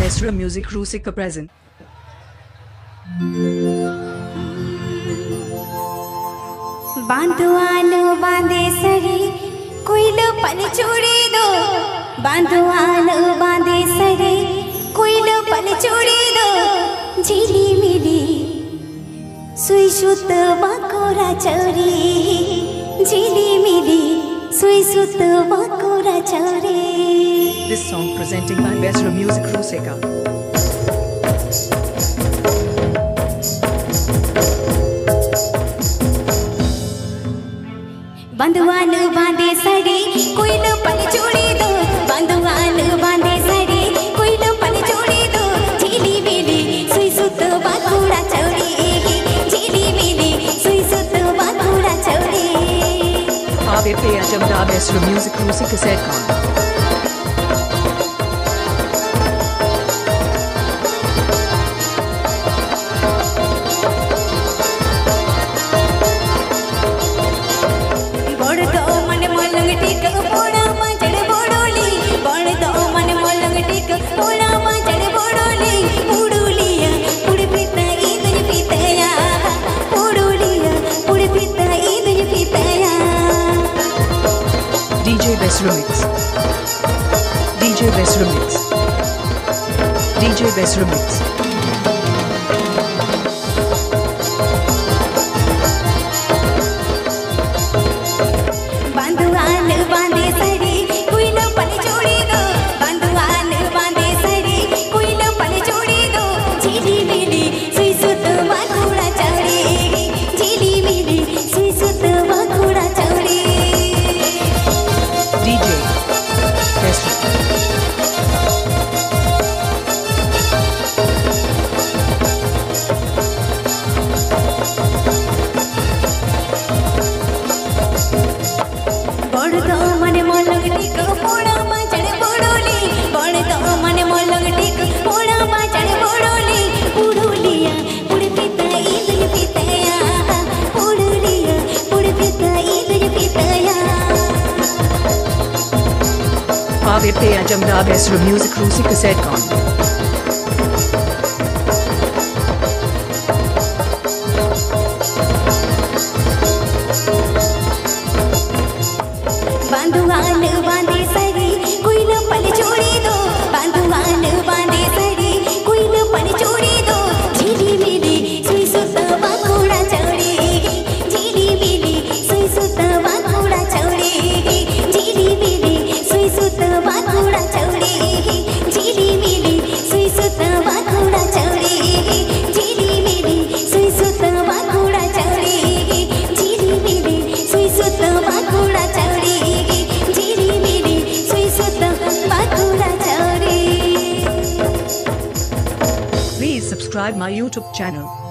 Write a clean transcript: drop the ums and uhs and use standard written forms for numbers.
Besra Music Rusika present. बांधवान बांधे सरी कोइलो पन चूड़ी दो बांधवान बांधे सरी कोइलो पन चूड़ी दो झिली मिली सुई सुत बाकोरा चौरी झिली मिली सुई सुत बाकोरा Chauri. This song presenting by Besra Music Rusika. बांधवान बांधे सरी कोइलो पन चूड़ी दो बांधवान बांधे सरी कोइलो पन चूड़ी दो झिली मिली सुई सुत बाकोरा चौरी झिली मिली सुई सुत बाकोरा Chauri. ABP Ajamda Besra Music Rusika Setcon. DJ Besra Mix. DJ Besra Mix. DJ Besra Mix. बांधवान बांधे सरी कोइलो पन चूड़ी दो बांधवान बांधे सरी कोइलो पन चूड़ी दो झिली मिली सुई सुत बाकोरा चौरी झिली मिली सुई सुत बाकोरा चौरी. DJ Besra. बड़दो मन मोलग टिक पोड़ा माचड़ बोड़ोली बड़दो मन मोलग टिक पोड़ा माचड़ बोड़ोली उड़ोलिया उड़ पिता इधर पिताया उड़ोलिया उड़ पिता इधर पिताया. ABP Ajamda Besra Music Rusika Setcon. बांधवान बांधे सरी कोइलो पन चूड़ी दो बांधवान बांधे सरी कोइलो पन चूड़ी दो झिली मिली सुई सुत बाकोरा चौरी झिली मिली सुई सुत बाकोरा चौरी झिली मिली सुई सुत बाकोरा चौरी झिली मिली सुई सुत बाकोरा चौरी झिली मिली सुई सुत बाकोरा चौरी झिली मिली सुई सुत बाकोरा Chauri. Please subscribe my YouTube channel.